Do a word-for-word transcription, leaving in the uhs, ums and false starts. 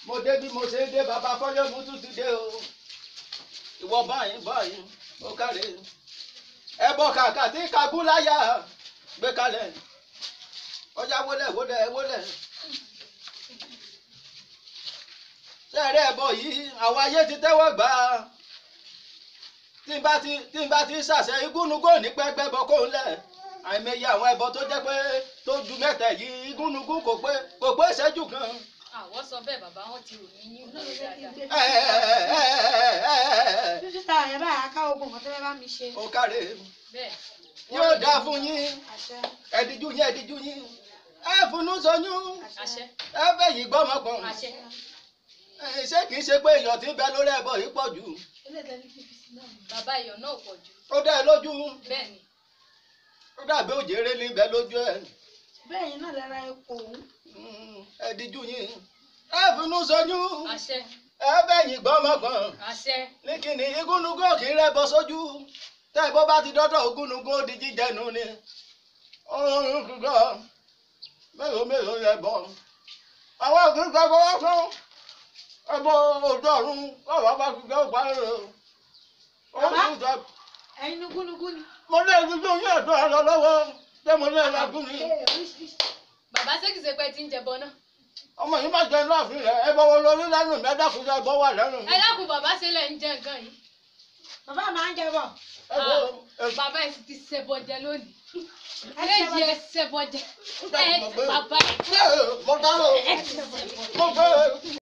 mo dé bí mo ṣe dé bàbá fọlẹ́mú tún ti dé o ìwọ báyìí báyìí ó kárẹ̀ ẹbọ kàkà tí kagún láyà gbé kalẹ̀ ọjà wọlé wọlé wọlé sẹ́ẹ̀rẹ́ ẹbọ yìí àwọn ayé ti tẹ́wọ́ gbà á tí n bá ti tí n bá ti ṣàṣẹ igúnnugún ní pẹ́pẹ́ bọ́ kó ń lẹ̀ àìmọye àwọn ẹbọ tó jẹ́ pé tó ju mẹ́ta yìí igúnnugún kò pé kò pé ìṣẹ́jú kan. àwọn sọ bẹ́ẹ̀ bàbá wọn ti rò mí ní ìlú dáadáa. dókítà yẹn báyìí aká ogun kan tó fẹ́ bá mi ṣe. ó kárẹ̀ bẹ́ẹ̀ yóò dáa fún yín àṣẹ ẹ̀díjú yín ẹ̀díjú yín ẹ funu sọyún àṣẹ ẹ bẹ̀yìn gbọ́mọkàn àṣẹ ṣé kìí ṣe pé èèyàn ti ń bẹ lórí ẹbọ yìí pọ̀ jù bàbá iyọ̀ náà pọ̀ jù. ó dá ẹ lójú bẹ́ẹ̀ ni ó dàbí òjèrè ní bẹ lójú ẹ bẹ́ẹ̀ yín náà lára epo òun. ẹ̀díjú yín ẹ funu sọyún àṣẹ ẹ bẹ̀yìn gbọ́mọkàn àṣẹ ní kíni igúnnugún kì í rẹ́bọ sójú tẹ́ bó bá ti dọ́dọ̀ ogúnnugún ó di jíjẹ nù ni ọ̀run kíkọ́ mélòó mélòó rẹ bọ̀ àwọn òkúta fọwọ́ fún ẹbọ òjò ọ̀run ọ̀rọ̀ bá fi gbé òpá rẹ̀ o. ẹyin ní gúnugún ni. mo lé ibi tó yẹ ẹ̀dọ́ ọ̀rọ̀ lọ́wọ́ ṣé mo lé ẹ̀dọ́ ni. bàbá ṣé kìí ṣe pé tí ń jẹbọ náà. ọmọ yìí má jẹ láàfin rẹ ẹ bọwọ lórí lẹ́nu mi ẹ dákun sí ẹbọ wà lẹ́nu mi. ẹ dákun bàbá ṣe lẹ ń jẹ nǹkan yìí. bàbá máa ń jẹ bọ̀. ẹ wo ẹ bàbá ẹ sì ti ṣẹbọ jẹ lónìí. ẹ ṣe léyìí ẹ ṣẹbọ jẹ. ẹ bàbá mo dárò mo gbé.